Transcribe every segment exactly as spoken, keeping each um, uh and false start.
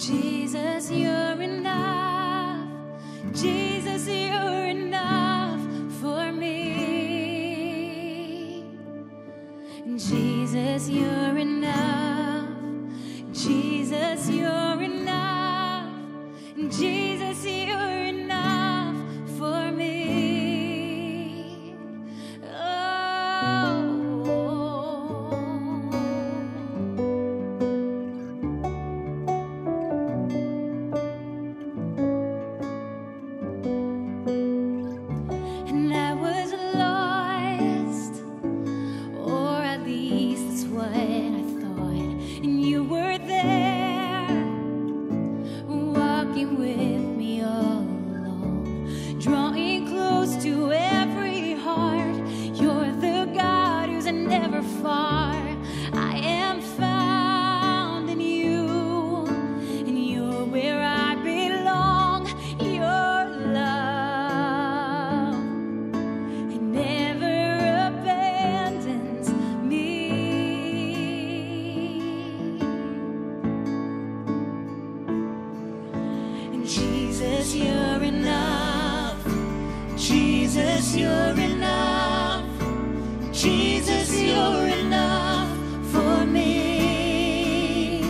Jesus, you're enough. Jesus, you're enough for me. Jesus, you're enough. Jesus, you're enough. Jesus, you're enough for me. Oh. And I was lost, or at least that's what I thought. And you were there, walking with me all along, drawing close to every heart. You're the God who's never far. I am found in you, and you're where I belong. Your love, it never abandons me. And Jesus, you're enough. Jesus, you're enough. Jesus, you're enough for me.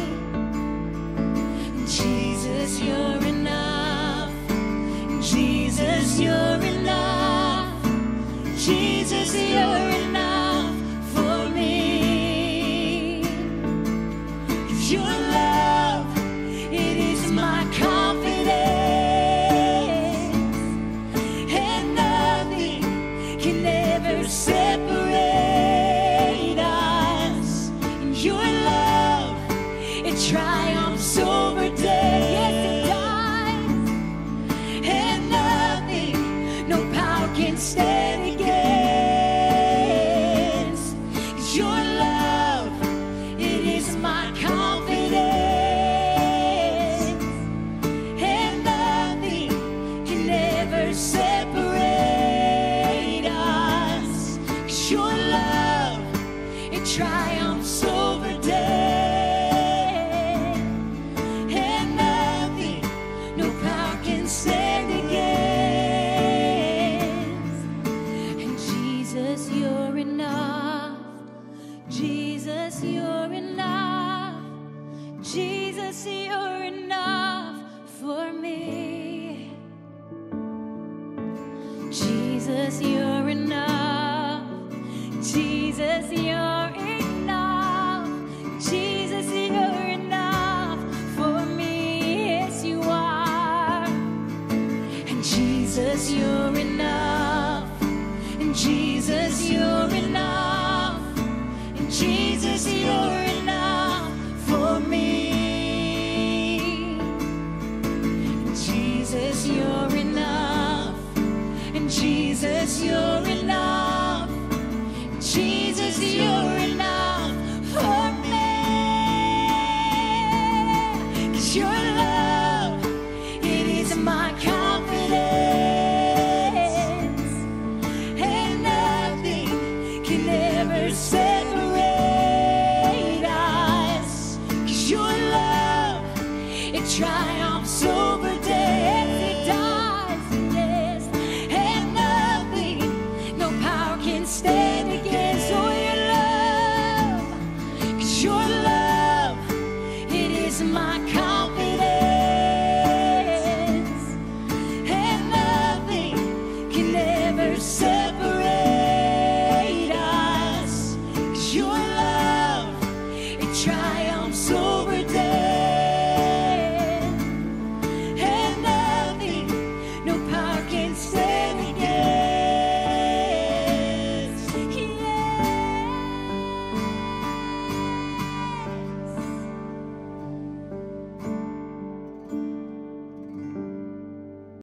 Jesus, you're enough. Jesus, you're enough. Jesus, you're enough for me. Your love, it is my confidence, and nothing can ever separate us. And your love, it triumphs over death. Yes, it does. And nothing, no power can stand against. Your love, it is my confidence, and nothing can ever separate us. 'Cause your love, it triumphs over death, and nothing, no power can stand against. And Jesus, you're enough. Jesus, you're enough. Jesus, you're enough for me. Jesus, you're enough. Jesus, you're enough. Jesus, you're enough for me. Yes, you are. And Jesus, you're enough. And Jesus, you're enough. And Jesus, you're enough for me. And Jesus, you're enough. And Jesus, you're enough. Jesus, you're enough for me. 'Cause your love, it is my confidence, and nothing can ever separate us. 'Cause your love, it triumphs over death. It does, yes. And nothing, no power can stand against. Oh, your love, 'cause your love, it is my confidence.